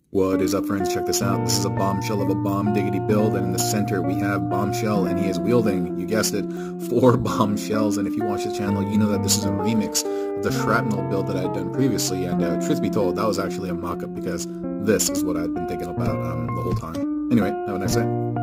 What is up, friends? Check this out. This is a bombshell of a bomb diggity build, and in the center we have Bombshell, and he is wielding, you guessed it, 4 bombshells. And if you watch the channel, you know that this is a remix of the shrapnel build that I had done previously, and truth be told, that was actually a mock-up because this is what I'd been thinking about the whole time. Anyway, have a nice day.